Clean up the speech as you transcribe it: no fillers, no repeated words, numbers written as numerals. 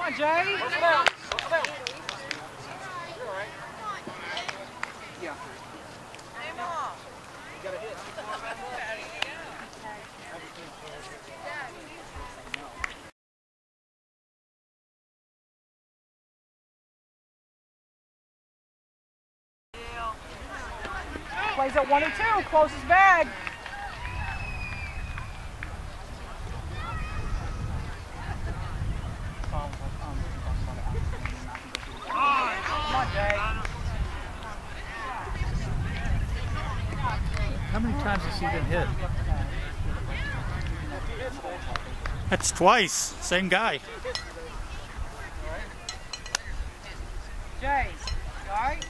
on, Jay. Yeah. Plays at 1 and 2, closes bag. Come on, Jay. How many times has he been hit? That's twice. Same guy. Jay, all right?